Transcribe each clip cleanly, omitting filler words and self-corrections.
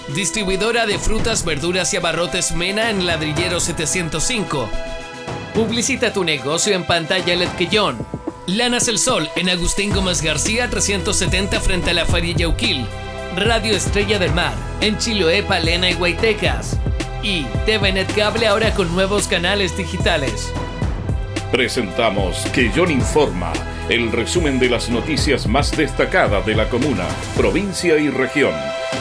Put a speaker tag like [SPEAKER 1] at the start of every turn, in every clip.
[SPEAKER 1] Distribuidora de frutas, verduras y abarrotes Mena en Ladrillero 705. Publicita tu negocio en pantalla LED Quillón. Lanas El Sol en Agustín Gómez García 370 frente a la Feria Yauquil. Radio Estrella del Mar en Chiloé, Palena y Guaitecas. Y TVNet Cable ahora con nuevos canales digitales.
[SPEAKER 2] Presentamos Quillón Informa, el resumen de las noticias más destacadas de la comuna, provincia y región.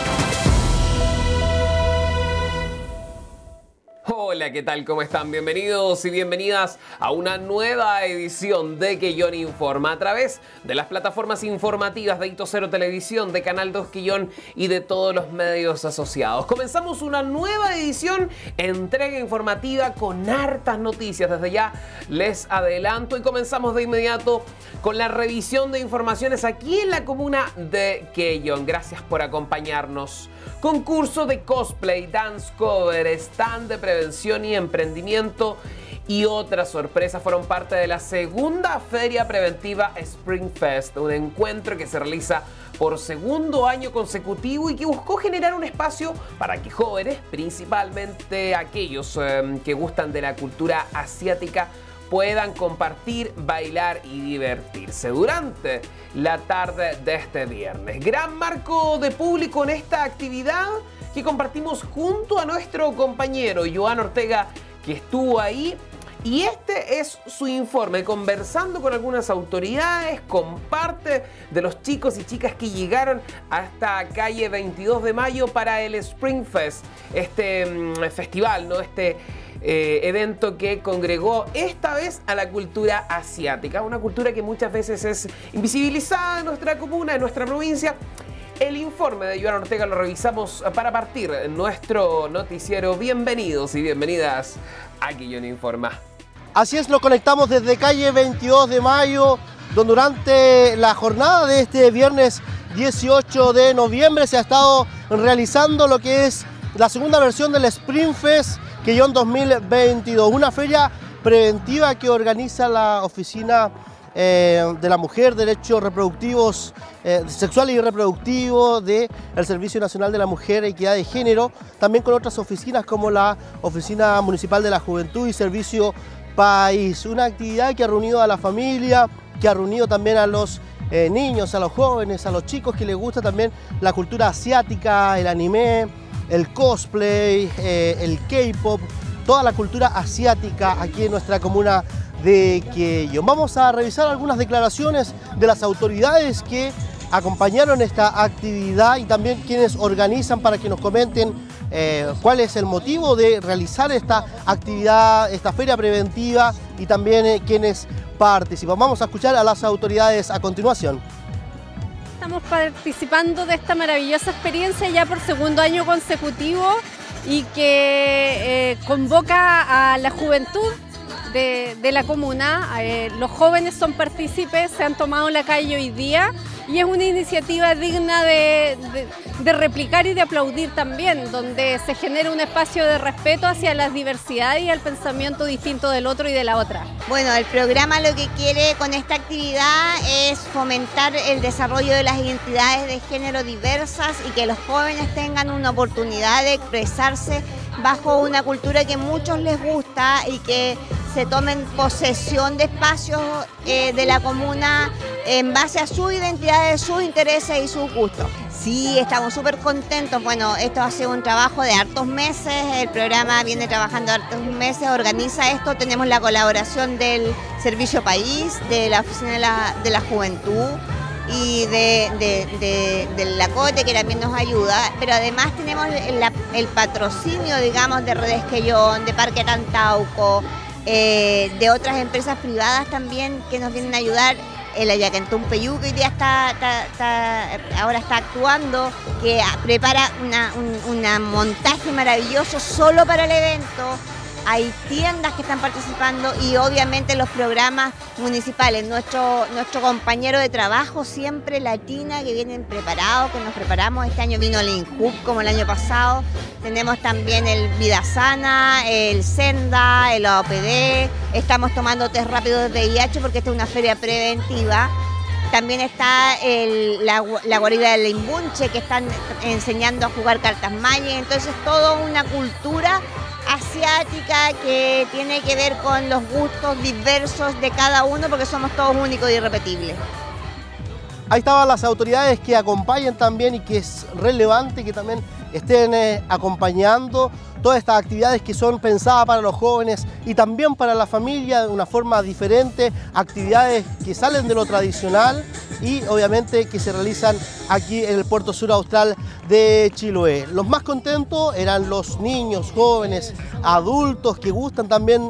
[SPEAKER 3] Hola, ¿qué tal? ¿Cómo están? Bienvenidos y bienvenidas a una nueva edición de Quillón Informa a través de las plataformas informativas de Hito Cero Televisión, de Canal 2 Quillón y de todos los medios asociados. Comenzamos una nueva edición, entrega informativa con hartas noticias. Desde ya les adelanto y comenzamos de inmediato con la revisión de informaciones aquí en la comuna de Quillón. Gracias por acompañarnos. Concurso de cosplay, dance cover, stand de prevención y emprendimiento y otras sorpresas fueron parte de la segunda feria preventiva Spring Fest, un encuentro que se realiza por segundo año consecutivo y que buscó generar un espacio para que jóvenes, principalmente aquellos que gustan de la cultura asiática, puedan compartir, bailar y divertirse durante la tarde de este viernes. Gran marco de público en esta actividad que compartimos junto a nuestro compañero Joan Ortega, que estuvo ahí. Y este es su informe, conversando con algunas autoridades, con parte de los chicos y chicas que llegaron hasta calle 22 de mayo para el Spring Fest, este festival, ¿no? Evento que congregó esta vez a la cultura asiática, una cultura que muchas veces es invisibilizada en nuestra comuna, en nuestra provincia. El informe de Joan Ortega lo revisamos para partir nuestro noticiero. Bienvenidos y bienvenidas a Quillón Informa.
[SPEAKER 4] Así es, lo conectamos desde calle 22 de mayo, donde durante la jornada de este viernes 18 de noviembre se ha estado realizando lo que es la segunda versión del Spring Fest Quillón 2022, una feria preventiva que organiza la Oficina de la Mujer, Derechos Reproductivos, Sexuales y Reproductivos del Servicio Nacional de la Mujer e Equidad de Género, también con otras oficinas como la Oficina Municipal de la Juventud y Servicio País. Una actividad que ha reunido a la familia, que ha reunido también a los niños, a los jóvenes, a los chicos que les gusta también la cultura asiática, el anime, el cosplay, el K-pop, toda la cultura asiática aquí en nuestra comuna de Quillón. Vamos a revisar algunas declaraciones de las autoridades que acompañaron esta actividad y también quienes organizan, para que nos comenten cuál es el motivo de realizar esta actividad, esta feria preventiva, y también quienes participan. Vamos a escuchar a las autoridades a continuación.
[SPEAKER 5] Estamos participando de esta maravillosa experiencia ya por segundo año consecutivo y que convoca a la juventud de la comuna. Los jóvenes son partícipes, se han tomado la calle hoy día y es una iniciativa digna de replicar y de aplaudir también, donde se genera un espacio de respeto hacia las diversidades y el pensamiento distinto del otro y de la otra.
[SPEAKER 6] Bueno, el programa lo que quiere con esta actividad es fomentar el desarrollo de las identidades de género diversas y que los jóvenes tengan una oportunidad de expresarse bajo una cultura que a muchos les gusta y que se tomen posesión de espacios de la comuna en base a sus identidades, sus intereses y sus gustos. Sí, estamos súper contentos. Bueno, esto ha sido un trabajo de hartos meses, el programa viene trabajando hartos meses, organiza esto, tenemos la colaboración del Servicio País, de la Oficina de la Juventud y de la COTE, que también nos ayuda, pero además tenemos el patrocinio, digamos, de Redes Quillón, de Parque Tantauco, de otras empresas privadas también que nos vienen a ayudar. El Ayacuntún Peyú, que hoy día ahora está actuando, que prepara un montaje maravilloso solo para el evento. Hay tiendas que están participando y obviamente los programas municipales. Nuestro compañero de trabajo siempre Latina, que vienen preparados, que nos preparamos. Este año vino el INJUP como el año pasado. Tenemos también el Vida Sana, el Senda, el OPD. Estamos tomando test rápidos de VIH porque esta es una feria preventiva. También está la guarida del Imbunche, que están enseñando a jugar cartas mayas. Entonces, toda una cultura asiática que tiene que ver con los gustos diversos de cada uno, porque somos todos únicos y irrepetibles.
[SPEAKER 4] Ahí estaban las autoridades que acompañan también, y que es relevante que también estén acompañando todas estas actividades que son pensadas para los jóvenes y también para la familia de una forma diferente, actividades que salen de lo tradicional y obviamente que se realizan aquí en el Puerto Sur Austral de Chiloé. Los más contentos eran los niños, jóvenes, adultos que gustan también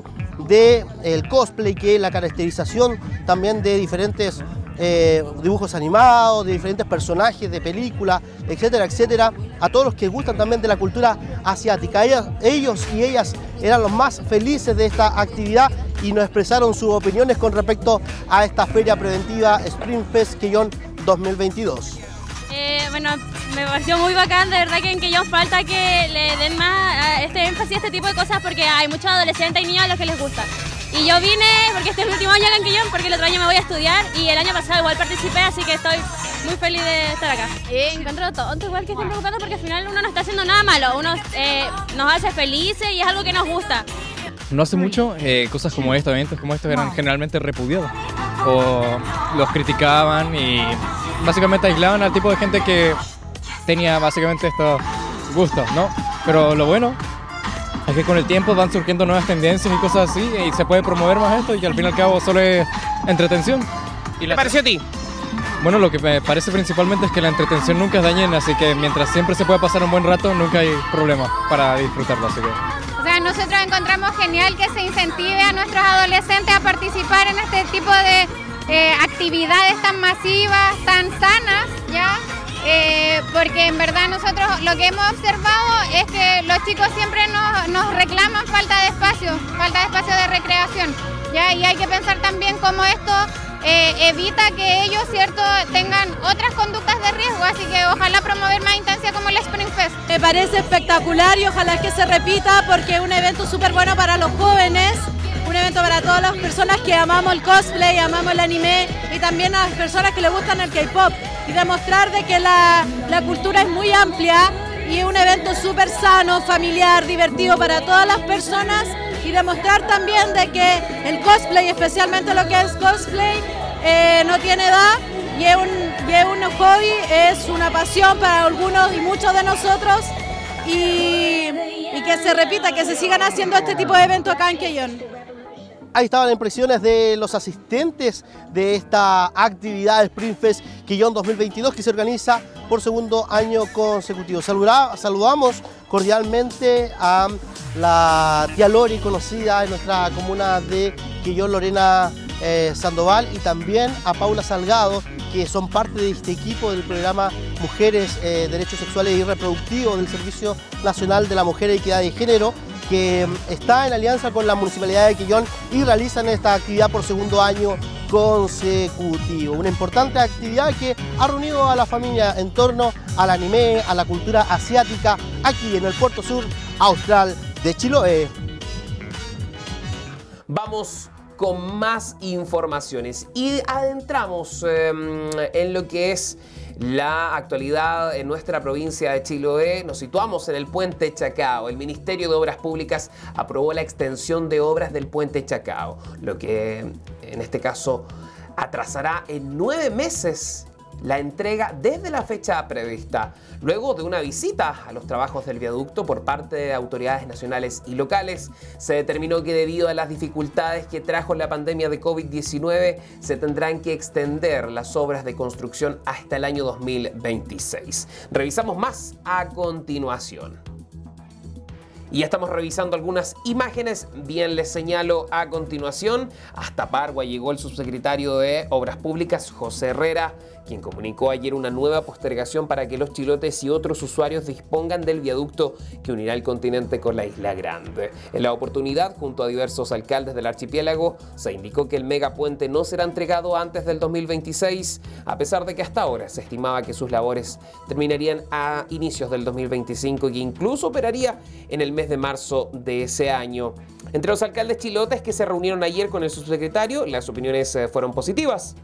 [SPEAKER 4] del cosplay, que es la caracterización también de diferentes dibujos animados, de diferentes personajes de películas, etcétera, etcétera, a todos los que gustan también de la cultura asiática. Ellos y ellas eran los más felices de esta actividad y nos expresaron sus opiniones con respecto a esta feria preventiva Spring Fest Quellón 2022.
[SPEAKER 7] Bueno, me pareció muy bacán, de verdad que en Quellón falta que le den más énfasis a este tipo de cosas, porque hay muchos adolescentes y niños a los que les gusta. Y yo vine porque este es el último año acá en Quellón, porque el otro año me voy a estudiar y el año pasado igual participé, así que estoy muy feliz de estar acá. Encuentro tonto igual que estén preocupando, porque al final uno no está haciendo nada malo, uno nos hace felices y es algo que nos gusta.
[SPEAKER 8] No hace mucho, cosas como estos, eventos como estos eran generalmente repudiados o los criticaban y básicamente aislaban al tipo de gente que tenía básicamente estos gustos, ¿no? Pero lo bueno es que con el tiempo van surgiendo nuevas tendencias y cosas así y se puede promover más esto y que al fin y al cabo solo es entretención.
[SPEAKER 3] ¿Qué te pareció a ti?
[SPEAKER 8] Bueno, lo que me parece principalmente es que la entretención nunca es dañina, así que mientras siempre se puede pasar un buen rato, nunca hay problema para disfrutarlo, así que...
[SPEAKER 9] O sea, nosotros encontramos genial que se incentive a nuestros adolescentes a participar en este tipo de actividades tan masivas, tan sanas, ¿ya? Porque en verdad nosotros lo que hemos observado es que los chicos siempre nos reclaman falta de espacio de recreación, ¿ya? Y hay que pensar también cómo esto evita que ellos, ¿cierto?, tengan otras conductas de riesgo, así que ojalá promover más instancias como el Spring Fest.
[SPEAKER 10] Me parece espectacular y ojalá que se repita, porque es un evento súper bueno para los jóvenes, un evento para todas las personas que amamos el cosplay, amamos el anime y también a las personas que les gustan el K-pop, y demostrar de que la cultura es muy amplia y es un evento súper sano, familiar, divertido para todas las personas, y demostrar también de que el cosplay, especialmente lo que es cosplay, no tiene edad y es un hobby, es una pasión para algunos y muchos de nosotros, y que se repita, que se sigan haciendo este tipo de eventos acá en Quellón.
[SPEAKER 4] Ahí estaban las impresiones de los asistentes de esta actividad Spring Fest Quellón 2022 que se organiza por segundo año consecutivo. Saludamos cordialmente a la tía Lori, conocida en nuestra comuna de Quellón, Lorena Sandoval, y también a Paula Salgado, que son parte de este equipo del programa Mujeres, Derechos Sexuales y Reproductivos del Servicio Nacional de la Mujer y Equidad de Género, que está en alianza con la Municipalidad de Quellón y realizan esta actividad por segundo año consecutivo. Una importante actividad que ha reunido a la familia en torno al anime, a la cultura asiática, aquí en el Puerto Sur Austral de Chiloé.
[SPEAKER 3] Vamos con más informaciones y adentramos en lo que es la actualidad en nuestra provincia de Chiloé. Nos situamos en el Puente Chacao. El Ministerio de Obras Públicas aprobó la extensión de obras del Puente Chacao, lo que en este caso atrasará en 9 meses la entrega desde la fecha prevista, luego de una visita a los trabajos del viaducto por parte de autoridades nacionales y locales. Se determinó que debido a las dificultades que trajo la pandemia de COVID-19 se tendrán que extender las obras de construcción hasta el año 2026. Revisamos más a continuación. Y ya estamos revisando algunas imágenes. Bien, les señalo a continuación. Hasta Pargua llegó el subsecretario de Obras Públicas, José Herrera, quien comunicó ayer una nueva postergación para que los chilotes y otros usuarios dispongan del viaducto que unirá el continente con la Isla Grande. En la oportunidad, junto a diversos alcaldes del archipiélago, se indicó que el megapuente no será entregado antes del 2026, a pesar de que hasta ahora se estimaba que sus labores terminarían a inicios del 2025 y que incluso operaría en el mes de marzo de ese año. Entre los alcaldes chilotes que se reunieron ayer con el subsecretario, las opiniones fueron positivas.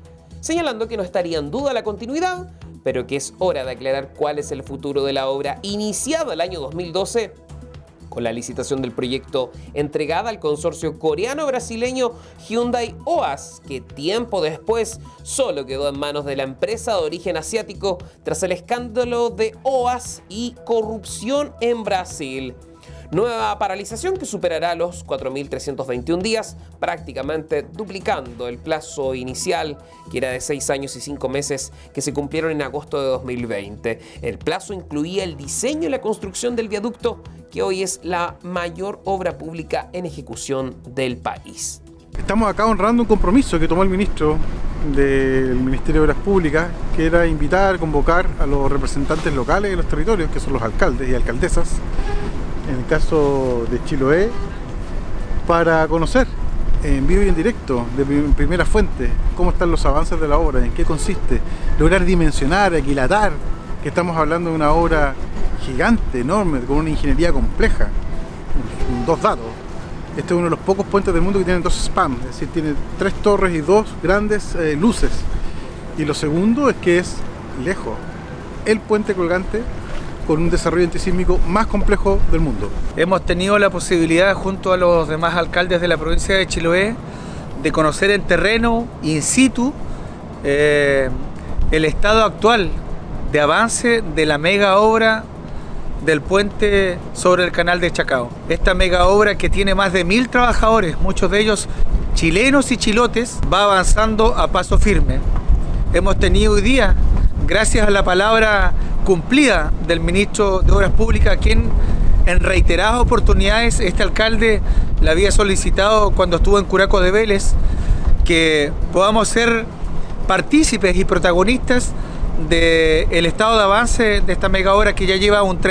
[SPEAKER 3] señalando que no estaría en duda la continuidad, pero que es hora de aclarar cuál es el futuro de la obra iniciada el año 2012 con la licitación del proyecto entregada al consorcio coreano-brasileño Hyundai OAS, que tiempo después solo quedó en manos de la empresa de origen asiático tras el escándalo de OAS y corrupción en Brasil. Nueva paralización que superará los 4.321 días, prácticamente duplicando el plazo inicial, que era de 6 años y 5 meses, que se cumplieron en agosto de 2020. El plazo incluía el diseño y la construcción del viaducto, que hoy es la mayor obra pública en ejecución del país.
[SPEAKER 11] Estamos acá honrando un compromiso que tomó el ministro del Ministerio de Obras Públicas, que era invitar, convocar a los representantes locales de los territorios, que son los alcaldes y alcaldesas, en el caso de Chiloé, para conocer en vivo y en directo, de primera fuente, cómo están los avances de la obra, en qué consiste, lograr dimensionar, aquilatar, que estamos hablando de una obra gigante, enorme, con una ingeniería compleja. Dos datos: este es uno de los pocos puentes del mundo que tiene 2 spans, es decir, tiene 3 torres y 2 grandes luces. Y lo segundo es que es lejos, el puente colgante con un desarrollo antisísmico más complejo del mundo.
[SPEAKER 12] Hemos tenido la posibilidad, junto a los demás alcaldes de la provincia de Chiloé, de conocer en terreno, in situ, el estado actual de avance de la mega obra del puente sobre el canal de Chacao. Esta mega obra, que tiene más de 1000 trabajadores, muchos de ellos chilenos y chilotes, va avanzando a paso firme. Hemos tenido hoy día, gracias a la palabra cumplida del ministro de Obras Públicas, quien en reiteradas oportunidades este alcalde le había solicitado cuando estuvo en Curaco de Vélez, que podamos ser partícipes y protagonistas del estado de avance de esta mega obra, que ya lleva un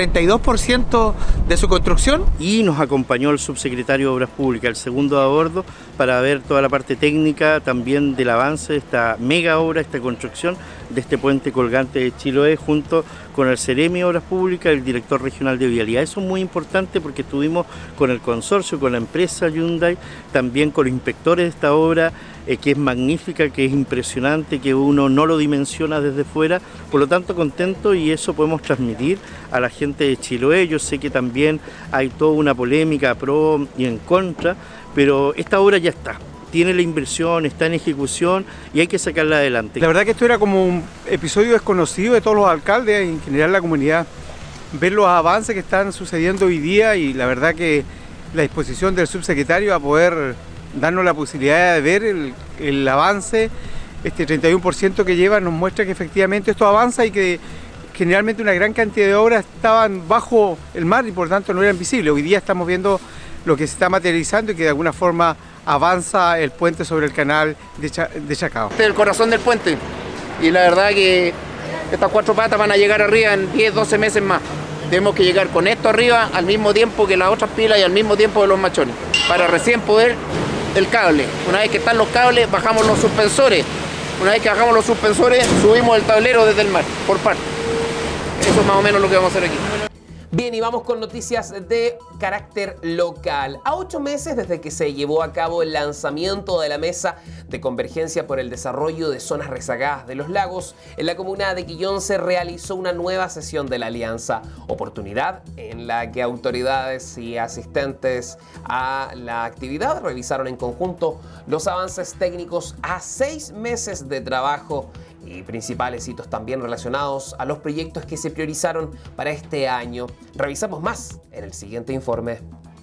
[SPEAKER 12] 32% de su construcción.
[SPEAKER 13] Y nos acompañó el subsecretario de Obras Públicas, el segundo a bordo, para ver toda la parte técnica también del avance de esta mega obra, esta construcción de este puente colgante de Chiloé, junto con el Ceremi de Obras Públicas y el director regional de Vialidad. Eso es muy importante porque estuvimos con el consorcio, con la empresa Hyundai, también con los inspectores de esta obra, que es magnífica, que es impresionante, que uno no lo dimensiona desde fuera. Por lo tanto, contento, y eso podemos transmitir a la gente de Chiloé. Yo sé que también hay toda una polémica pro y en contra, pero esta obra ya está. Tiene la inversión, está en ejecución y hay que sacarla adelante.
[SPEAKER 14] La verdad que esto era como un episodio desconocido de todos los alcaldes y en general la comunidad. Ver los avances que están sucediendo hoy día, y la verdad que la disposición del subsecretario a poder darnos la posibilidad de ver el avance, este 31% que lleva, nos muestra que efectivamente esto avanza y que generalmente una gran cantidad de obras estaban bajo el mar y por tanto no eran visibles. Hoy día estamos viendo lo que se está materializando y que de alguna forma avanza el puente sobre el canal de Chacao.
[SPEAKER 15] Este es el corazón del puente, y la verdad que estas 4 patas van a llegar arriba en 10-12 meses más. Tenemos que llegar con esto arriba al mismo tiempo que las otras pilas y al mismo tiempo de los machones, para recién poder el cable. Una vez que están los cables, bajamos los suspensores. Una vez que bajamos los suspensores, subimos el tablero desde el mar, por parte. Eso es más o menos lo que vamos a hacer aquí.
[SPEAKER 3] Bien, y vamos con noticias de carácter local. A 8 meses desde que se llevó a cabo el lanzamiento de la Mesa de Convergencia por el Desarrollo de Zonas Rezagadas de los Lagos, en la comuna de Quillón se realizó una nueva sesión de la Alianza, oportunidad en la que autoridades y asistentes a la actividad revisaron en conjunto los avances técnicos a 6 meses de trabajo y principales hitos también relacionados a los proyectos que se priorizaron para este año. Revisamos más en el siguiente informe.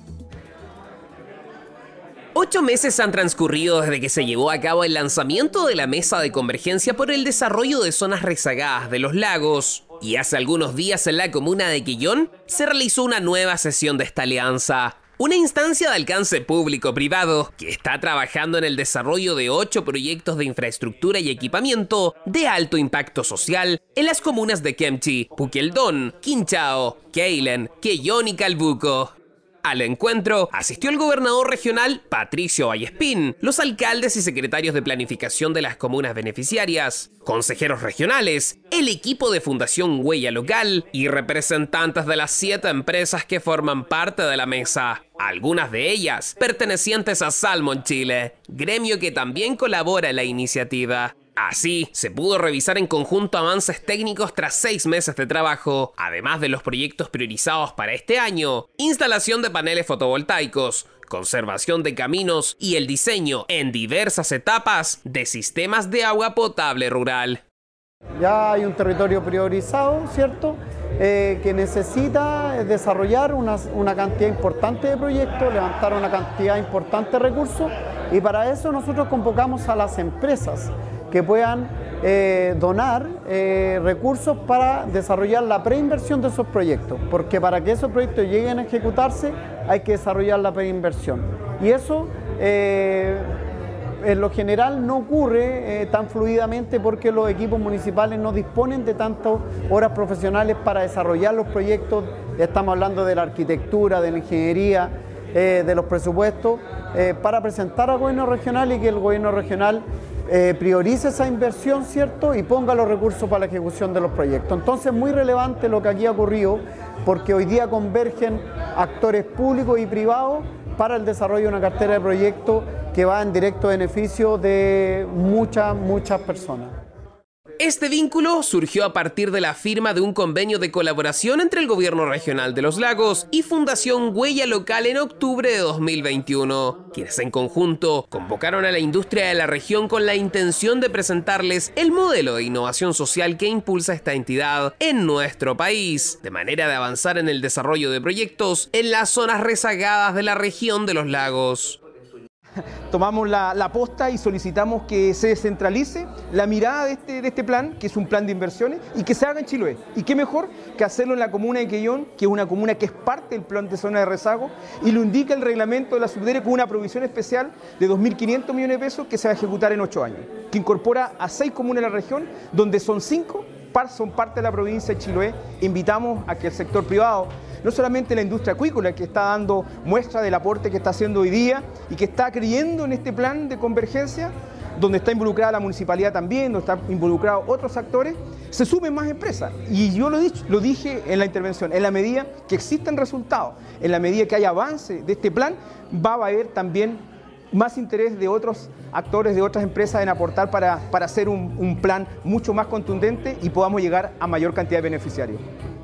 [SPEAKER 3] 8 meses han transcurrido desde que se llevó a cabo el lanzamiento de la Mesa de Convergencia por el Desarrollo de Zonas Rezagadas de los Lagos. Y hace algunos días en la comuna de Quillón se realizó una nueva sesión de esta alianza. Una instancia de alcance público-privado que está trabajando en el desarrollo de 8 proyectos de infraestructura y equipamiento de alto impacto social en las comunas de Kemchi, Puqueldón, Quinchao, Keilen, Quellón y Calbuco. Al encuentro asistió el gobernador regional Patricio Vallespín, los alcaldes y secretarios de planificación de las comunas beneficiarias, consejeros regionales, el equipo de Fundación Huella Local y representantes de las 7 empresas que forman parte de la mesa, algunas de ellas pertenecientes a Salmon Chile, gremio que también colabora en la iniciativa. Así, se pudo revisar en conjunto avances técnicos tras 6 meses de trabajo, además de los proyectos priorizados para este año: instalación de paneles fotovoltaicos, conservación de caminos y el diseño en diversas etapas de sistemas de agua potable rural.
[SPEAKER 16] Ya hay un territorio priorizado, ¿cierto?, que necesita desarrollar una cantidad importante de proyectos, levantar una cantidad importante de recursos, y para eso nosotros convocamos a las empresas que puedan donar recursos para desarrollar la preinversión de esos proyectos, porque para que esos proyectos lleguen a ejecutarse hay que desarrollar la preinversión, y eso en lo general no ocurre tan fluidamente porque los equipos municipales no disponen de tantas horas profesionales para desarrollar los proyectos. Estamos hablando de la arquitectura, de la ingeniería, de los presupuestos, para presentar al gobierno regional y que el gobierno regional priorice esa inversión, ¿cierto?, y ponga los recursos para la ejecución de los proyectos. Entonces es muy relevante lo que aquí ha ocurrido, porque hoy día convergen actores públicos y privados para el desarrollo de una cartera de proyectos que va en directo beneficio de muchas personas.
[SPEAKER 3] Este vínculo surgió a partir de la firma de un convenio de colaboración entre el Gobierno Regional de los Lagos y Fundación Huella Local en octubre de 2021, quienes en conjunto convocaron a la industria de la región con la intención de presentarles el modelo de innovación social que impulsa esta entidad en nuestro país, de manera de avanzar en el desarrollo de proyectos en las zonas rezagadas de la región de los lagos.
[SPEAKER 17] Tomamos la posta y solicitamos que se descentralice la mirada de este plan, que es un plan de inversiones, y que se haga en Chiloé. Y qué mejor que hacerlo en la comuna de Quellón, que es una comuna que es parte del plan de zona de rezago, y lo indica el reglamento de la Subdere con una provisión especial de 2.500 millones de pesos que se va a ejecutar en 8 años, que incorpora a 6 comunas de la región, donde son 5 son parte de la provincia de Chiloé. Invitamos a que el sector privado, no solamente la industria acuícola, que está dando muestra del aporte que está haciendo hoy día y que está creyendo en este plan de convergencia, donde está involucrada la municipalidad también, donde están involucrados otros actores, se sumen más empresas. Y yo lo dije en la intervención, en la medida que existen resultados, en la medida que haya avance de este plan, va a haber también más interés de otros actores, de otras empresas en aportar para hacer un plan mucho más contundente y podamos llegar a mayor cantidad de beneficiarios.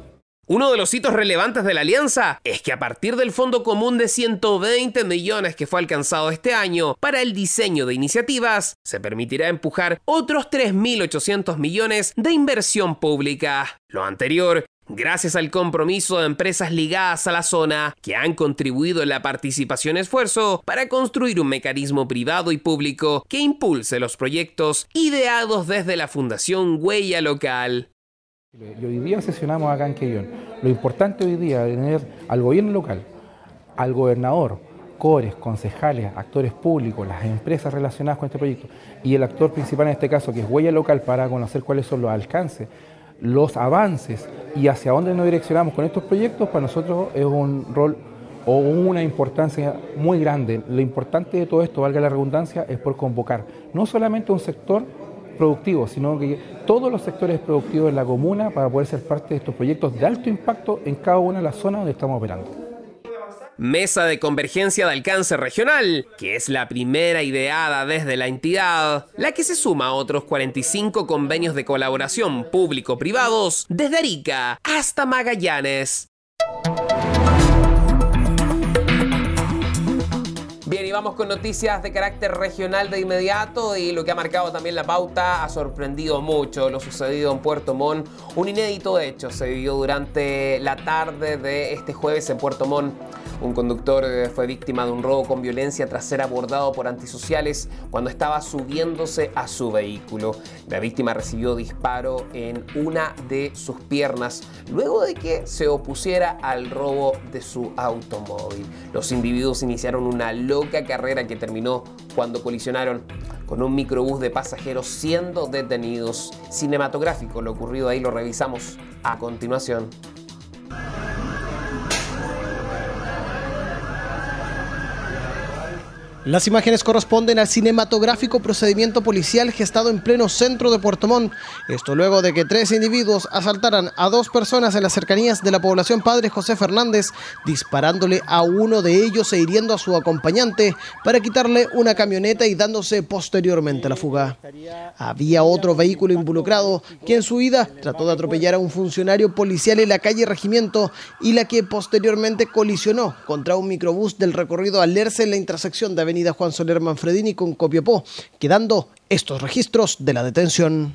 [SPEAKER 3] Uno de los hitos relevantes de la alianza es que a partir del fondo común de 120 millones que fue alcanzado este año para el diseño de iniciativas, se permitirá empujar otros 3.800 millones de inversión pública. Lo anterior gracias al compromiso de empresas ligadas a la zona que han contribuido en la participación y esfuerzo para construir un mecanismo privado y público que impulse los proyectos ideados desde la Fundación Huella Local.
[SPEAKER 18] Y hoy día sesionamos acá en Quellón. Lo importante hoy día es tener al gobierno local, al gobernador, cores, concejales, actores públicos, las empresas relacionadas con este proyecto y el actor principal en este caso, que es Huella Local, para conocer cuáles son los alcances, los avances y hacia dónde nos direccionamos con estos proyectos. Para nosotros es un rol o una importancia muy grande. Lo importante de todo esto, valga la redundancia, es por convocar no solamente un sector productivo, sino que todos los sectores productivos de la comuna para poder ser parte de estos proyectos de alto impacto en cada una de las zonas donde estamos operando.
[SPEAKER 3] Mesa de Convergencia de Alcance Regional, que es la primera ideada desde la entidad, la que se suma a otros 45 convenios de colaboración público-privados desde Arica hasta Magallanes. Bien, y vamos con noticias de carácter regional de inmediato, y lo que ha marcado también la pauta ha sorprendido mucho. Lo sucedido en Puerto Montt, un inédito hecho se vivió durante la tarde de este jueves en Puerto Montt. Un conductor fue víctima de un robo con violencia tras ser abordado por antisociales cuando estaba subiéndose a su vehículo. La víctima recibió disparo en una de sus piernas luego de que se opusiera al robo de su automóvil. Los individuos iniciaron una loca carrera que terminó cuando colisionaron con un microbús de pasajeros siendo detenidos. Cinematográfico lo ocurrido ahí, lo revisamos a continuación.
[SPEAKER 4] Las imágenes corresponden al cinematográfico procedimiento policial gestado en pleno centro de Puerto Montt. Esto luego de que 3 individuos asaltaran a 2 personas en las cercanías de la población Padre José Fernández, disparándole a uno de ellos e hiriendo a su acompañante para quitarle una camioneta y dándose posteriormente a la fuga. Había otro vehículo involucrado que en su huida trató de atropellar a un funcionario policial en la calle Regimiento y la que posteriormente colisionó contra un microbús del recorrido Alerce en la intersección de Avenida Juan Soler Manfredini con Copiapó, quedando estos registros de la detención.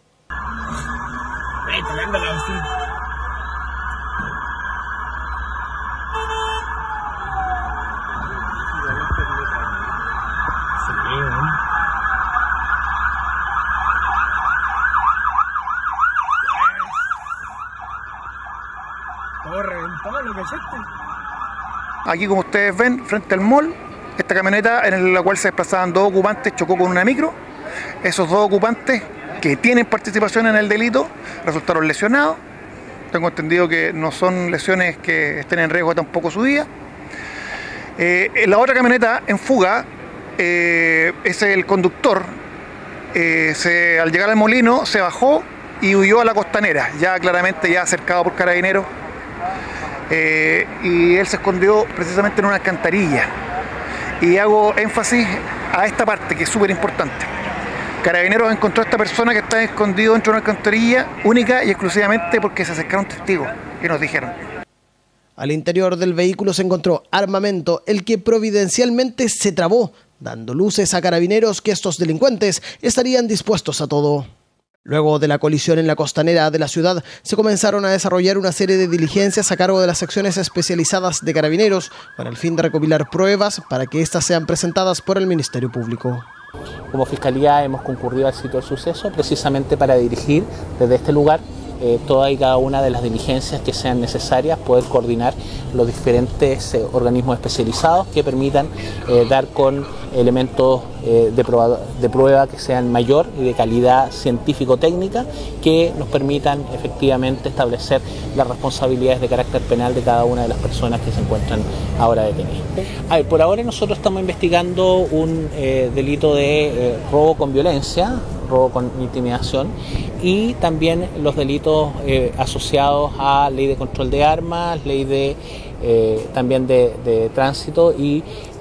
[SPEAKER 12] Aquí, como ustedes ven, frente al mall, esta camioneta en la cual se desplazaban 2 ocupantes chocó con una micro. Esos 2 ocupantes que tienen participación en el delito resultaron lesionados. Tengo entendido que no son lesiones que estén en riesgo tampoco su vida. La otra camioneta en fuga, es el conductor. Al llegar al molino se bajó y huyó a la Costanera, ya claramente ya cercado por carabineros. Y él se escondió precisamente en una alcantarilla. Y hago énfasis a esta parte que es súper importante. Carabineros encontró a esta persona que está escondido dentro de una alcantarilla única y exclusivamente porque se acercaron testigos y nos dijeron.
[SPEAKER 4] Al interior del vehículo se encontró armamento, el que providencialmente se trabó, dando luces a carabineros que estos delincuentes estarían dispuestos a todo. Luego de la colisión en la Costanera de la ciudad, se comenzaron a desarrollar una serie de diligencias a cargo de las secciones especializadas de Carabineros, con el fin de recopilar pruebas para que éstas sean presentadas por el Ministerio Público.
[SPEAKER 19] Como Fiscalía hemos concurrido al sitio del suceso precisamente para dirigir desde este lugar toda y cada una de las diligencias que sean necesarias, poder coordinar los diferentes organismos especializados que permitan dar con elementos de prueba que sean mayor y de calidad científico-técnica, que nos permitan efectivamente establecer las responsabilidades de carácter penal de cada una de las personas que se encuentran ahora detenidas. Por ahora nosotros estamos investigando un delito de robo con violencia, robo con intimidación, y también los delitos asociados a ley de control de armas, ley de también de tránsito y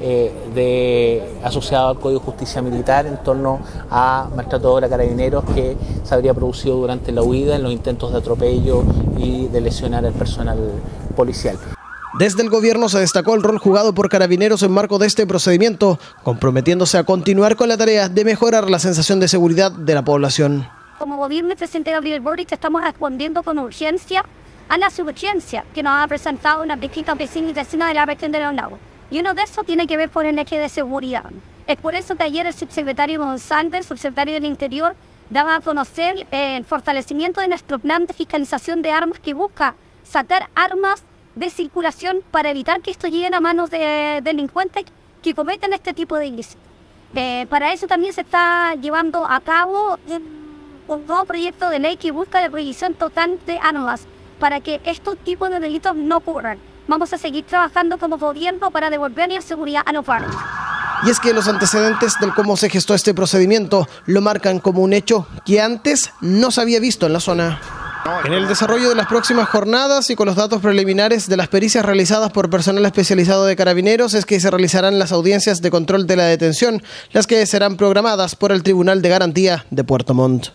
[SPEAKER 19] asociado al Código de Justicia Militar en torno a maltrato de obra a carabineros que se habría producido durante la huida en los intentos de atropello y de lesionar al personal policial.
[SPEAKER 4] Desde el gobierno se destacó el rol jugado por Carabineros en marco de este procedimiento, comprometiéndose a continuar con la tarea de mejorar la sensación de seguridad de la población.
[SPEAKER 20] Como gobierno del presidente Gabriel Boric estamos respondiendo con urgencia a la suficiencia que nos ha presentado una distintas vecinas y vecinas de la región de los lagos. Y uno de eso tiene que ver con el eje de seguridad. Es por eso que ayer el subsecretario González, subsecretario del Interior, daba a conocer el fortalecimiento de nuestro plan de fiscalización de armas que busca sacar armas de circulación para evitar que esto llegue a manos de delincuentes que cometen este tipo de ilícitos. Para eso también se está llevando a cabo un nuevo proyecto de ley que busca la prohibición total de armas para que estos tipos de delitos no ocurran. Vamos a seguir trabajando como gobierno para devolver la seguridad a los barrios.
[SPEAKER 4] Y es que los antecedentes del cómo se gestó este procedimiento lo marcan como un hecho que antes no se había visto en la zona. En el desarrollo de las próximas jornadas y con los datos preliminares de las pericias realizadas por personal especializado de Carabineros es que se realizarán las audiencias de control de la detención, las que serán programadas por el Tribunal de Garantía de Puerto Montt.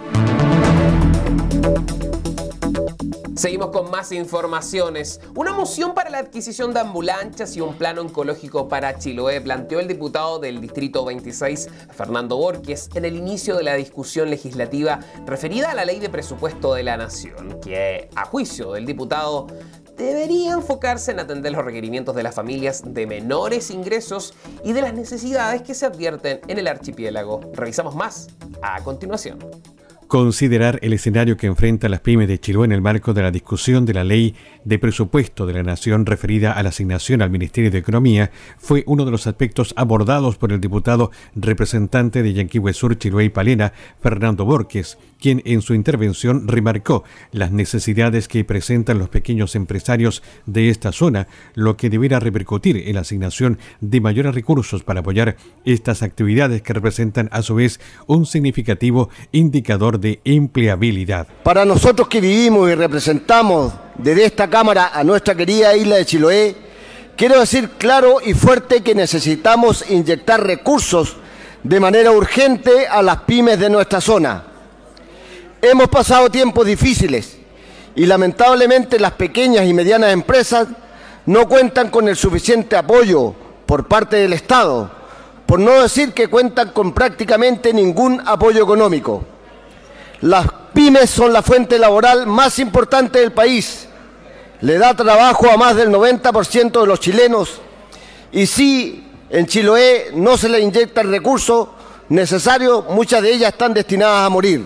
[SPEAKER 3] Seguimos con más informaciones. Una moción para la adquisición de ambulancias y un plan oncológico para Chiloé planteó el diputado del Distrito 26, Fernando Borges, en el inicio de la discusión legislativa referida a la Ley de Presupuesto de la Nación, que, a juicio del diputado, debería enfocarse en atender los requerimientos de las familias de menores ingresos y de las necesidades que se advierten en el archipiélago. Revisamos más a continuación.
[SPEAKER 21] Considerar el escenario que enfrenta las pymes de Chiloé en el marco de la discusión de la Ley de Presupuesto de la Nación referida a la asignación al Ministerio de Economía fue uno de los aspectos abordados por el diputado representante de Yanquihue Sur, Chiloé y Palena, Fernando Borges, quien en su intervención remarcó las necesidades que presentan los pequeños empresarios de esta zona, lo que deberá repercutir en la asignación de mayores recursos para apoyar estas actividades que representan a su vez un significativo indicador de empleabilidad.
[SPEAKER 22] Para nosotros que vivimos y representamos desde esta Cámara a nuestra querida isla de Chiloé, quiero decir claro y fuerte que necesitamos inyectar recursos de manera urgente a las pymes de nuestra zona. Hemos pasado tiempos difíciles y lamentablemente las pequeñas y medianas empresas no cuentan con el suficiente apoyo por parte del Estado, por no decir que cuentan con prácticamente ningún apoyo económico. Las pymes son la fuente laboral más importante del país, le da trabajo a más del 90% de los chilenos y si en Chiloé no se le inyecta el recurso necesario, muchas de ellas están destinadas a morir.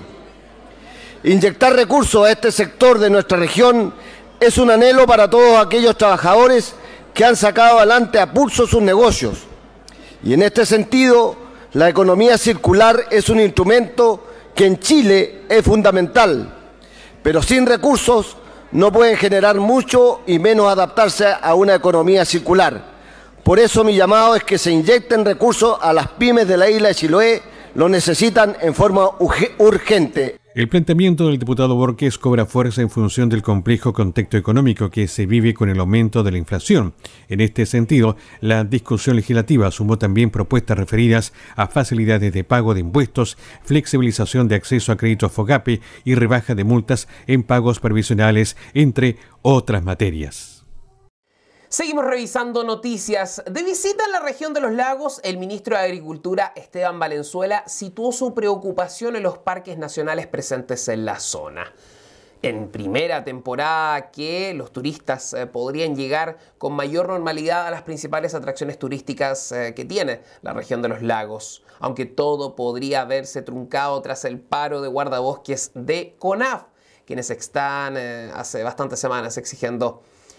[SPEAKER 22] Inyectar recursos a este sector de nuestra región es un anhelo para todos aquellos trabajadores que han sacado adelante a pulso sus negocios. Y en este sentido, la economía circular es un instrumento que en Chile es fundamental, pero sin recursos no pueden generar mucho y menos adaptarse a una economía circular. Por eso mi llamado es que se inyecten recursos a las pymes de la isla de Chiloé, lo necesitan en forma urgente.
[SPEAKER 21] El planteamiento del diputado Borges cobra fuerza en función del complejo contexto económico que se vive con el aumento de la inflación. En este sentido, la discusión legislativa sumó también propuestas referidas a facilidades de pago de impuestos, flexibilización de acceso a créditos FOGAPE y rebaja de multas en pagos previsionales, entre otras materias.
[SPEAKER 3] Seguimos revisando noticias. De visita en la región de los lagos, el ministro de Agricultura, Esteban Valenzuela, situó su preocupación en los parques nacionales presentes en la zona. En primera temporada que los turistas podrían llegar con mayor normalidad a las principales atracciones turísticas que tiene la región de los lagos, aunque todo podría verse truncado tras el paro de guardabosques de CONAF, quienes están hace bastantes semanas exigiendo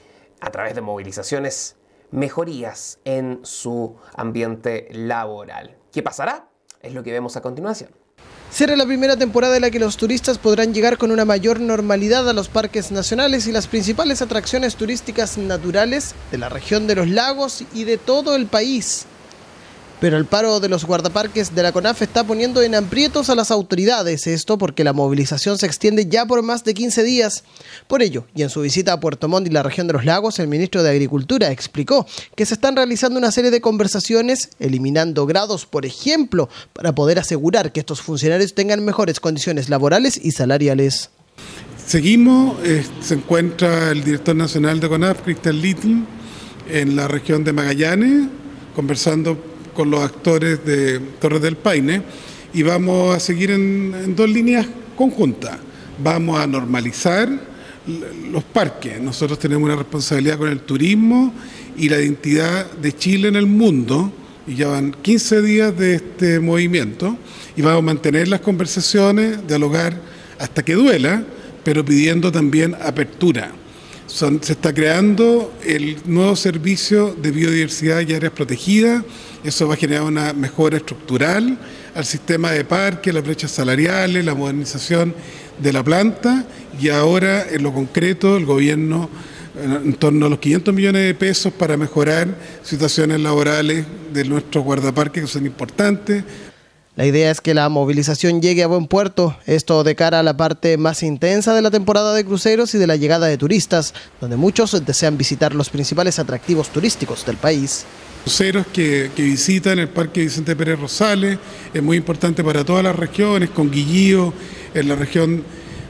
[SPEAKER 3] a través de movilizaciones, mejorías en su ambiente laboral. ¿Qué pasará? Es lo que vemos a continuación.
[SPEAKER 23] Será la primera temporada en la que los turistas podrán llegar con una mayor normalidad a los parques nacionales y las principales atracciones turísticas naturales de la región de los lagos y de todo el país. Pero el paro de los guardaparques de la CONAF está poniendo en aprietos a las autoridades, esto porque la movilización se extiende ya por más de 15 días. Por ello, y en su visita a Puerto Montt y la región de los lagos, el ministro de Agricultura explicó que se están realizando una serie de conversaciones, eliminando grados, por ejemplo, para poder asegurar que estos funcionarios tengan mejores condiciones laborales y salariales.
[SPEAKER 24] Seguimos, se encuentra el director nacional de CONAF, Cristian Little, en la región de Magallanes, conversando con los actores de Torres del Paine, y vamos a seguir en dos líneas conjuntas. Vamos a normalizar los parques. Nosotros tenemos una responsabilidad con el turismo y la identidad de Chile en el mundo, y ya van 15 días de este movimiento, y vamos a mantener las conversaciones, dialogar hasta que duela, pero pidiendo también apertura. Se está creando el nuevo servicio de biodiversidad y áreas protegidas. Eso va a generar una mejora estructural al sistema de parques, las brechas salariales, la modernización de la planta, y ahora en lo concreto el gobierno en torno a los 500 millones de pesos para mejorar situaciones laborales de nuestros guardaparques, que son importantes.
[SPEAKER 23] La idea es que la movilización llegue a buen puerto, esto de cara a la parte más intensa de la temporada de cruceros y de la llegada de turistas, donde muchos desean visitar los principales atractivos turísticos del país.
[SPEAKER 24] Cruceros que visitan el Parque Vicente Pérez Rosales, es muy importante para todas las regiones, con Quillío, en la región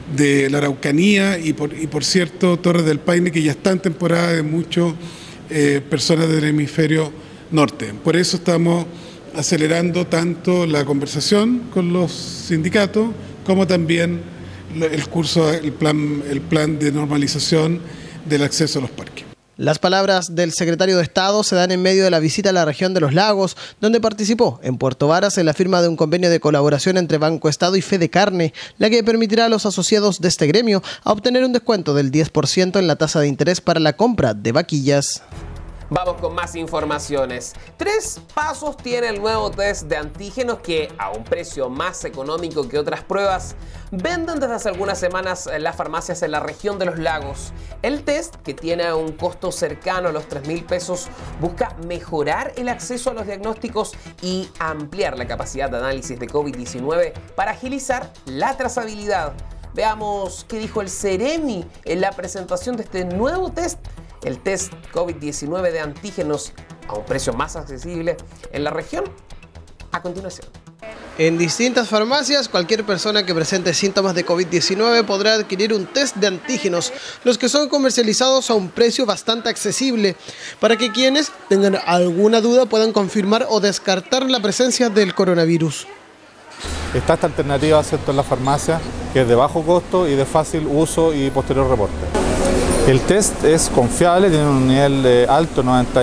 [SPEAKER 24] de la Araucanía y por cierto Torres del Paine, que ya está en temporada de muchas personas del hemisferio norte. Por eso estamos acelerando tanto la conversación con los sindicatos como también el plan de normalización del acceso a los parques.
[SPEAKER 23] Las palabras del secretario de Estado se dan en medio de la visita a la región de los Lagos, donde participó en Puerto Varas en la firma de un convenio de colaboración entre Banco Estado y Fede Carne, la que permitirá a los asociados de este gremio a obtener un descuento del 10% en la tasa de interés para la compra de vaquillas.
[SPEAKER 3] Vamos con más informaciones. 3 pasos tiene el nuevo test de antígenos que, a un precio más económico que otras pruebas, venden desde hace algunas semanas en las farmacias en la región de los Lagos. El test, que tiene un costo cercano a los 3.000 pesos, busca mejorar el acceso a los diagnósticos y ampliar la capacidad de análisis de COVID-19 para agilizar la trazabilidad. Veamos qué dijo el Ceremi en la presentación de este nuevo test. El test COVID-19 de antígenos a un precio más accesible en la región, a continuación.
[SPEAKER 23] En distintas farmacias, cualquier persona que presente síntomas de COVID-19 podrá adquirir un test de antígenos, los que son comercializados a un precio bastante accesible, para que quienes tengan alguna duda puedan confirmar o descartar la presencia del coronavirus.
[SPEAKER 1] Está esta alternativa, ¿cierto?, en la farmacia, que es de bajo costo y de fácil uso y posterior reporte. El test es confiable, tiene un nivel alto,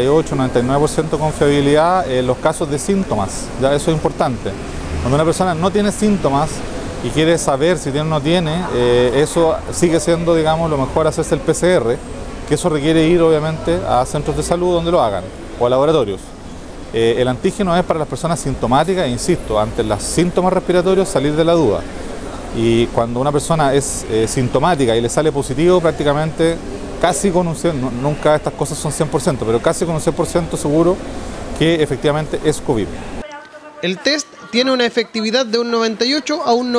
[SPEAKER 1] 98-99% de confiabilidad en los casos de síntomas. Ya eso es importante. Cuando una persona no tiene síntomas y quiere saber si tiene o no tiene, eso sigue siendo, digamos, lo mejor hacerse el PCR, que eso requiere ir obviamente a centros de salud donde lo hagan o a laboratorios. El antígeno es para las personas sintomáticas e insisto, ante los síntomas respiratorios salir de la duda. Y cuando una persona es sintomática y le sale positivo, prácticamente casi con un 100%, nunca estas cosas son 100%, pero casi con un 100% seguro que efectivamente es COVID.
[SPEAKER 23] El test tiene una efectividad de un 98 a un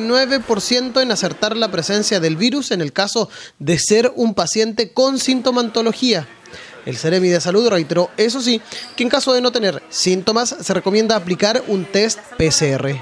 [SPEAKER 23] 99% en acertar la presencia del virus en el caso de ser un paciente con sintomatología. El Ceremi de Salud reiteró, eso sí, que en caso de no tener síntomas se recomienda aplicar un test PCR.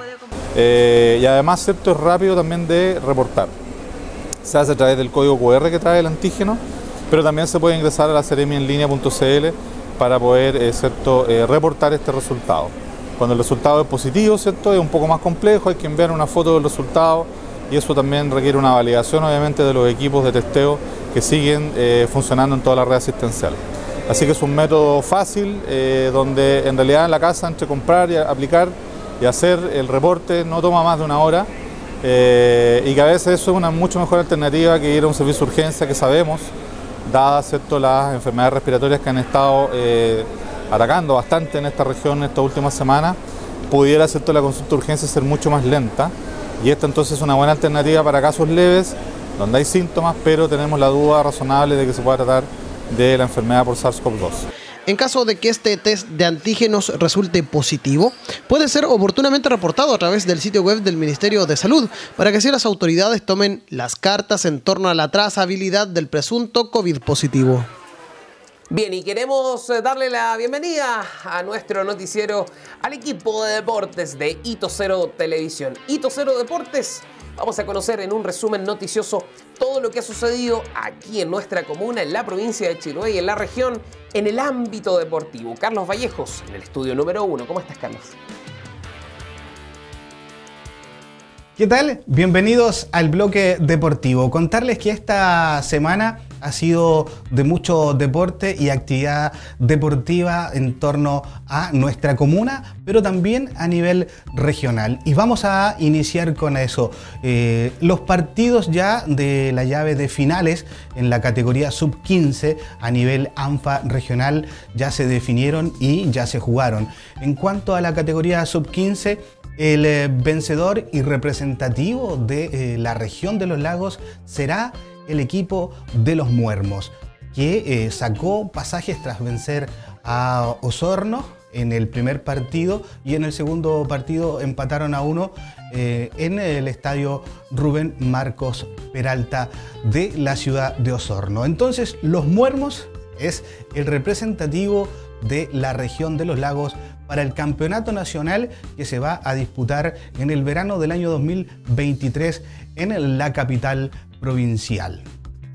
[SPEAKER 1] Y además, ¿cierto?, es rápido también de reportar. Se hace a través del código QR que trae el antígeno, pero también se puede ingresar a la ceremienlinea.cl para poder ¿cierto?, reportar este resultado. Cuando el resultado es positivo, ¿cierto?, es un poco más complejo, hay que enviar una foto del resultado y eso también requiere una validación, obviamente, de los equipos de testeo que siguen funcionando en toda la red asistencial. Así que es un método fácil, donde en realidad en la casa, entre comprar y aplicar y hacer el reporte, no toma más de 1 hora, y que a veces eso es una mucho mejor alternativa que ir a un servicio de urgencia que sabemos, dadas, ¿cierto?, las enfermedades respiratorias que han estado atacando bastante en esta región estas últimas semanas, pudiera, ¿cierto?, la consulta de urgencia ser mucho más lenta, y esta entonces es una buena alternativa para casos leves, donde hay síntomas, pero tenemos la duda razonable de que se pueda tratar de la enfermedad por SARS-CoV-2.
[SPEAKER 23] En caso de que este test de antígenos resulte positivo, puede ser oportunamente reportado a través del sitio web del Ministerio de Salud, para que así las autoridades tomen las cartas en torno a la trazabilidad del presunto COVID positivo.
[SPEAKER 3] Bien, y queremos darle la bienvenida a nuestro noticiero, al equipo de deportes de Hito Cero Televisión. Hito Cero Deportes, vamos a conocer en un resumen noticioso todo lo que ha sucedido aquí en nuestra comuna, en la provincia de Chiloé y en la región, en el ámbito deportivo. Carlos Vallejos, en el estudio número 1. ¿Cómo estás, Carlos?
[SPEAKER 2] ¿Qué tal? Bienvenidos al bloque deportivo. Contarles que esta semana ha sido de mucho deporte y actividad deportiva en torno a nuestra comuna, pero también a nivel regional. Y vamos a iniciar con eso. Los partidos ya de la llave de finales en la categoría sub-15 a nivel ANFA regional ya se definieron y ya se jugaron. En cuanto a la categoría sub-15, el vencedor y representativo de la región de los Lagos será el equipo de los Muermos, que sacó pasajes tras vencer a Osorno en el primer partido y en el segundo partido empataron a 1 en el estadio Rubén Marcos Peralta de la ciudad de Osorno. Entonces, los Muermos es el representativo de la región de los Lagos para el campeonato nacional que se va a disputar en el verano del año 2023 en la capital provincial.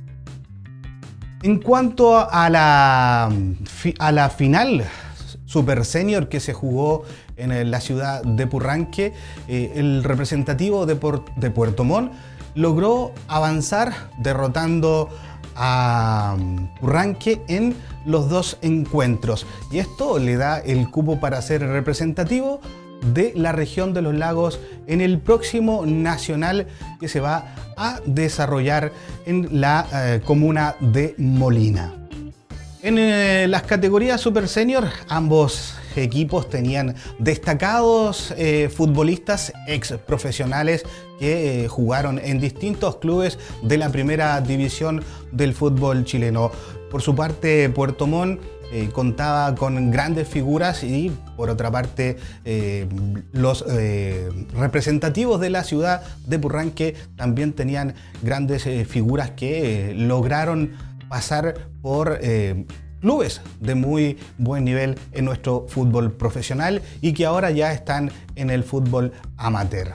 [SPEAKER 2] En cuanto a la final Super Senior que se jugó en la ciudad de Purranque, el representativo de Puerto Montt logró avanzar derrotando a Purranque en los dos encuentros. Y esto le da el cupo para ser representativo de la región de los lagos en el próximo nacional que se va a desarrollar en la comuna de Molina. En las categorías Super Senior, ambos equipos tenían destacados futbolistas ex profesionales que jugaron en distintos clubes de la primera división del fútbol chileno. Por su parte, Puerto Montt contaba con grandes figuras y por otra parte los representativos de la ciudad de Purranque también tenían grandes figuras que lograron pasar por clubes de muy buen nivel en nuestro fútbol profesional y que ahora ya están en el fútbol amateur.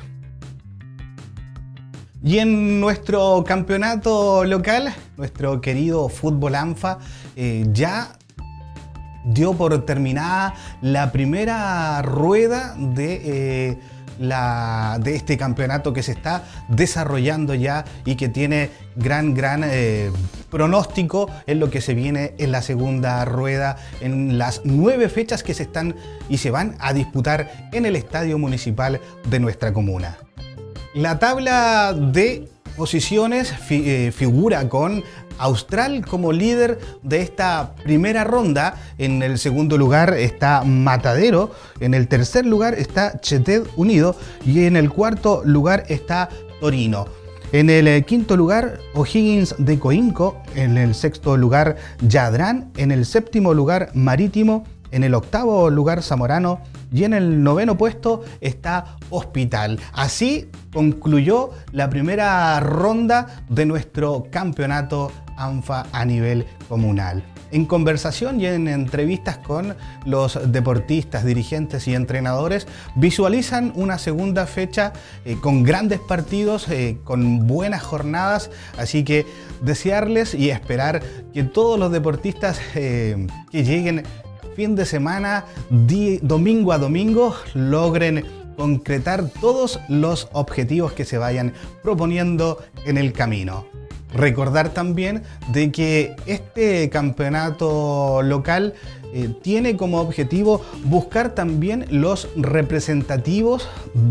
[SPEAKER 2] Y en nuestro campeonato local, nuestro querido fútbol ANFA ya dio por terminada la primera rueda de este campeonato que se está desarrollando ya y que tiene gran pronóstico en lo que se viene en la segunda rueda, en las 9 fechas que se están y se van a disputar en el Estadio Municipal de nuestra comuna. La tabla de posiciones figura con Austral como líder de esta primera ronda. En el segundo lugar está Matadero, en el tercer lugar está Cheted Unido y en el cuarto lugar está Torino. En el quinto lugar, O'Higgins de Coinco, en el sexto lugar, Yadrán, en el séptimo lugar, Marítimo, en el octavo lugar, Zamorano y en el noveno puesto está Hospital. Así concluyó la primera ronda de nuestro campeonato ANFA a nivel comunal. En conversación y en entrevistas con los deportistas, dirigentes y entrenadores, visualizan una segunda fecha con grandes partidos, con buenas jornadas, así que desearles y esperar que todos los deportistas que lleguen fin de semana, domingo a domingo, logren concretar todos los objetivos que se vayan proponiendo en el camino. Recordar también de que este campeonato local tiene como objetivo buscar también los representativos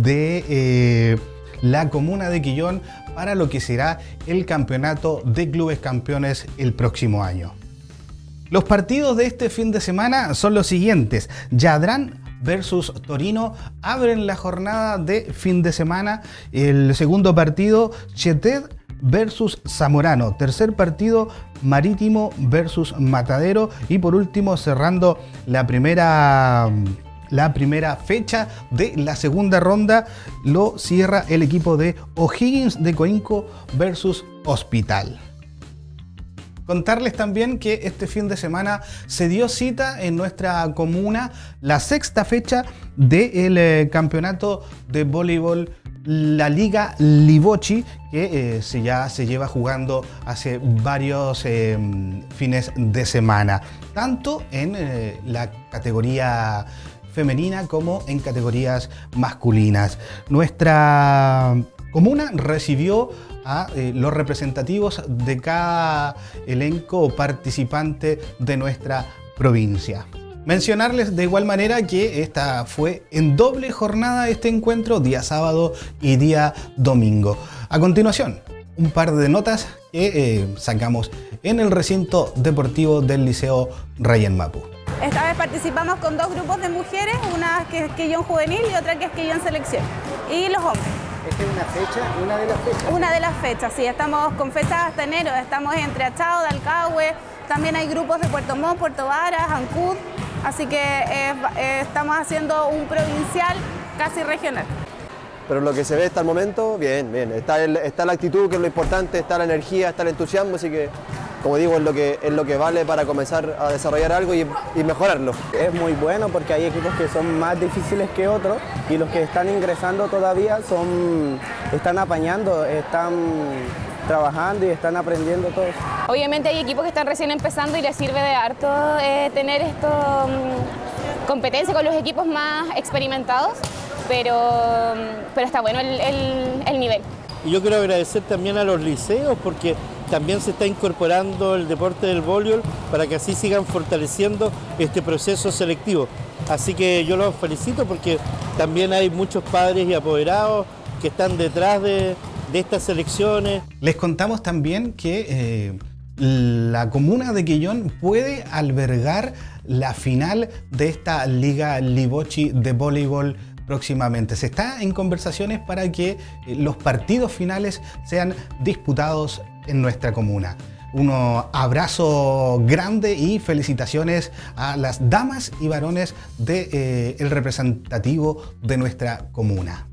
[SPEAKER 2] de la comuna de Quillón para lo que será el campeonato de clubes campeones el próximo año. Los partidos de este fin de semana son los siguientes. Yadrán versus Torino abren la jornada de fin de semana. El segundo partido, Cheted versus Zamorano. Tercer partido, Marítimo versus Matadero. Y por último, cerrando la primera fecha de la segunda ronda, lo cierra el equipo de O'Higgins de Coinco versus Hospital. Contarles también que este fin de semana se dio cita en nuestra comuna la sexta fecha del campeonato de voleibol, la Liga Libochi, que ya se lleva jugando hace varios fines de semana, tanto en la categoría femenina como en categorías masculinas. Nuestra comuna recibió a los representativos de cada elenco participante de nuestra provincia. Mencionarles de igual manera que esta fue en doble jornada este encuentro, día sábado y día domingo. A continuación, un par de notas que sacamos en el recinto deportivo del Liceo Rayén Mapu.
[SPEAKER 5] Esta vez participamos con 2 grupos de mujeres, una que es Quillón Juvenil y otra que es Quillón Selección. Y los hombres.
[SPEAKER 6] ¿Esta es una fecha? ¿Una de las fechas?
[SPEAKER 5] Una de las fechas, sí. Estamos con fechas hasta enero. Estamos entre Achao, Dalcahue. También hay grupos de Puerto Montt, Puerto Varas, Ancud. Así que estamos haciendo un provincial casi regional.
[SPEAKER 6] Pero lo que se ve hasta el momento, bien. Está la actitud, que es lo importante, está la energía, está el entusiasmo, así que, como digo, es lo que vale para comenzar a desarrollar algo y mejorarlo.
[SPEAKER 7] Es muy bueno porque hay equipos que son más difíciles que otros y los que están ingresando todavía están apañando, están trabajando y están aprendiendo todos.
[SPEAKER 8] Obviamente hay equipos que están recién empezando y les sirve de harto tener competencia con los equipos más experimentados, pero está bueno el nivel.
[SPEAKER 13] Y yo quiero agradecer también a los liceos porque también se está incorporando el deporte del voleibol para que así sigan fortaleciendo este proceso selectivo. Así que yo los felicito porque también hay muchos padres y apoderados que están detrás de estas selecciones.
[SPEAKER 2] Les contamos también que la comuna de Quillón puede albergar la final de esta Liga Libochi de voleibol próximamente. Se está en conversaciones para que los partidos finales sean disputados en nuestra comuna. Un abrazo grande y felicitaciones a las damas y varones del representativo de nuestra comuna.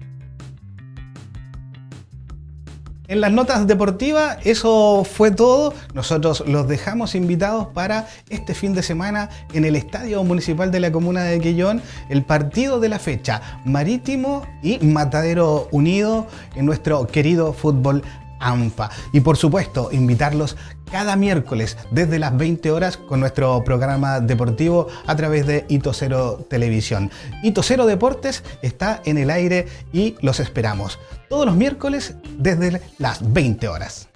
[SPEAKER 2] En las notas deportivas, eso fue todo. Nosotros los dejamos invitados para este fin de semana en el Estadio Municipal de la Comuna de Quillón, el partido de la fecha, Marítimo y Matadero Unido en nuestro querido fútbol ANFA. Y por supuesto, invitarlos cada miércoles desde las 20 horas con nuestro programa deportivo a través de Hito Cero Televisión. Hito Cero Deportes está en el aire y los esperamos todos los miércoles desde las 20 horas.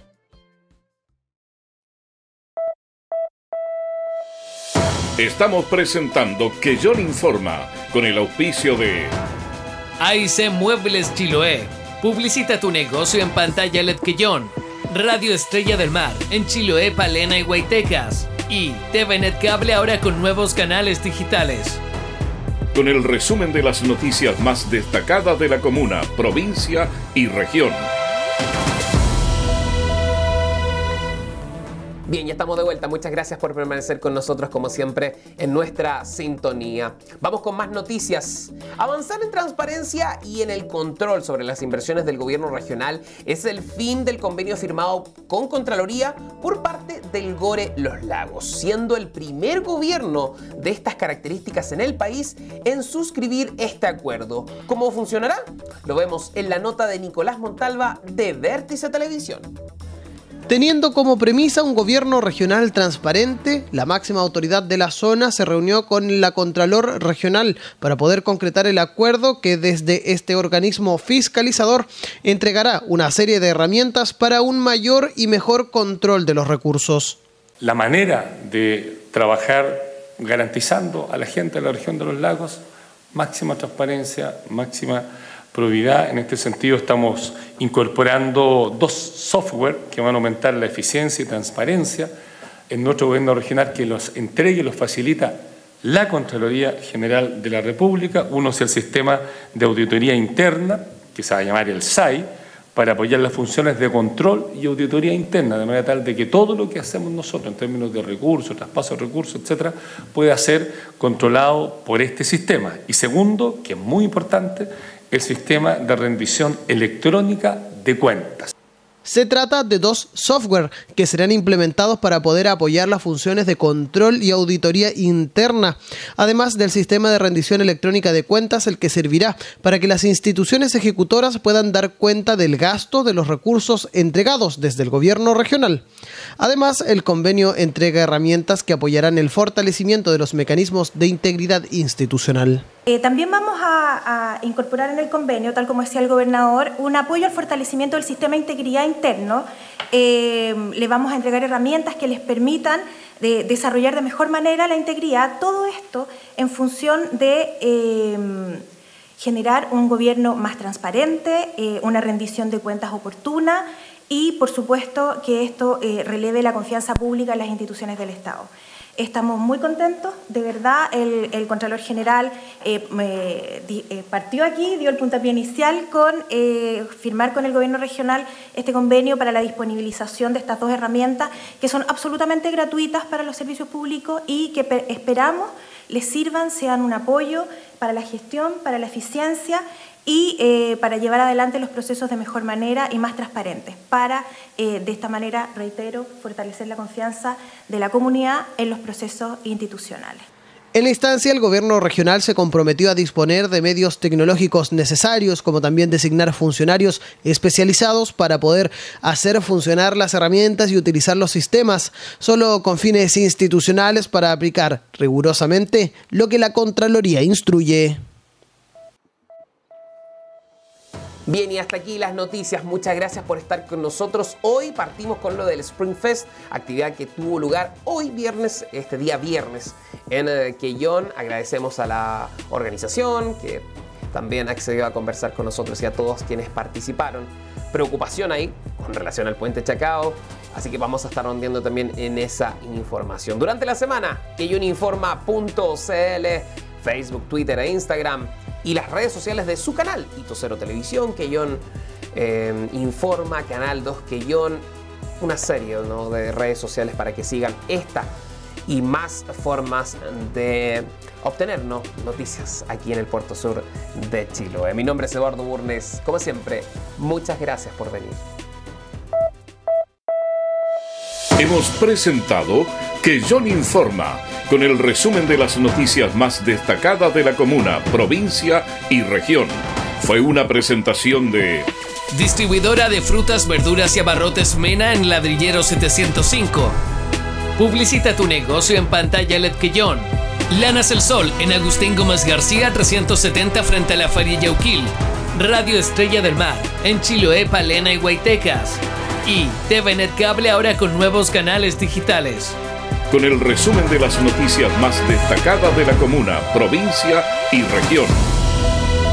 [SPEAKER 9] Estamos presentando Quillón Informa con el auspicio de
[SPEAKER 10] AIC Muebles Chiloé. Publicita tu negocio en pantalla LED Quillón. Radio Estrella del Mar en Chiloé, Palena y Guaytecas. Y TVNet Cable ahora con nuevos canales digitales.
[SPEAKER 9] Con el resumen de las noticias más destacadas de la comuna, provincia y región.
[SPEAKER 3] Bien, ya estamos de vuelta. Muchas gracias por permanecer con nosotros, como siempre, en nuestra sintonía. Vamos con más noticias. Avanzar en transparencia y en el control sobre las inversiones del gobierno regional es el fin del convenio firmado con Contraloría por parte del GORE Los Lagos, siendo el primer gobierno de estas características en el país en suscribir este acuerdo. ¿Cómo funcionará? Lo vemos en la nota de Nicolás Montalva de Vértice Televisión.
[SPEAKER 23] Teniendo como premisa un gobierno regional transparente, la máxima autoridad de la zona se reunió con la Contralor Regional para poder concretar el acuerdo que desde este organismo fiscalizador entregará una serie de herramientas para un mayor y mejor control de los recursos.
[SPEAKER 11] La manera de trabajar garantizando a la gente de la región de los lagos máxima transparencia, máxima probidad. En este sentido estamos incorporando 2 software que van a aumentar la eficiencia y transparencia en nuestro gobierno regional, que los entregue y los facilita la Contraloría General de la República. Uno es el sistema de auditoría interna, que se va a llamar el SAI, para apoyar las funciones de control y auditoría interna, de manera tal de que todo lo que hacemos nosotros en términos de recursos, traspaso de recursos, etcétera, pueda ser controlado por este sistema. Y segundo, que es muy importante, el sistema de rendición electrónica de cuentas.
[SPEAKER 23] Se trata de 2 software que serán implementados para poder apoyar las funciones de control y auditoría interna, además del sistema de rendición electrónica de cuentas, el que servirá para que las instituciones ejecutoras puedan dar cuenta del gasto de los recursos entregados desde el gobierno regional. Además, el convenio entrega herramientas que apoyarán el fortalecimiento de los mecanismos de integridad institucional.
[SPEAKER 14] También vamos a incorporar en el convenio, tal como decía el gobernador, un apoyo al fortalecimiento del sistema de integridad interno. Le vamos a entregar herramientas que les permitan desarrollar de mejor manera la integridad. Todo esto en función de generar un gobierno más transparente, una rendición de cuentas oportuna y, por supuesto, que esto releve la confianza pública en las instituciones del Estado. Estamos muy contentos, de verdad. El Contralor General partió aquí, dio el puntapié inicial con firmar con el Gobierno Regional este convenio para la disponibilización de estas 2 herramientas que son absolutamente gratuitas para los servicios públicos y que esperamos les sirvan, sean un apoyo para la gestión, para la eficiencia y para llevar adelante los procesos de mejor manera y más transparentes, para de esta manera, reitero, fortalecer la confianza de la comunidad en los procesos institucionales.
[SPEAKER 23] En la instancia, el gobierno regional se comprometió a disponer de medios tecnológicos necesarios, como también designar funcionarios especializados para poder hacer funcionar las herramientas y utilizar los sistemas, solo con fines institucionales para aplicar rigurosamente lo que la Contraloría instruye.
[SPEAKER 3] Bien, y hasta aquí las noticias. Muchas gracias por estar con nosotros. Hoy partimos con lo del Spring Fest, actividad que tuvo lugar hoy viernes, este día viernes, en Quellón. Agradecemos a la organización que también accedió a conversar con nosotros y a todos quienes participaron. Preocupación ahí con relación al puente Chacao, así que vamos a estar rondeando también en esa información. Durante la semana, quelloninforma.cl, Facebook, Twitter e Instagram y las redes sociales de su canal, Hito Cero Televisión, Quellón Informa, Canal 2 Quellón, una serie, ¿no?, de redes sociales para que sigan esta y más formas de obtener, ¿no?, noticias aquí en el Puerto Sur de Chiloé. Mi nombre es Eduardo Burnes. Como siempre, muchas gracias por venir.
[SPEAKER 9] Hemos presentado Quellón Informa, con el resumen de las noticias más destacadas de la comuna, provincia y región. Fue una presentación de
[SPEAKER 10] Distribuidora de frutas, verduras y abarrotes Mena en Ladrillero 705. Publicita tu negocio en Pantalla LED Quellón. Lanas El Sol en Agustín Gómez García 370 frente a la Feria Yauquil. Radio Estrella del Mar en Chiloé, Palena y Huaytecas. Y TVNet Cable ahora con nuevos canales digitales.
[SPEAKER 9] Con el resumen de las noticias más destacadas de la comuna, provincia y región.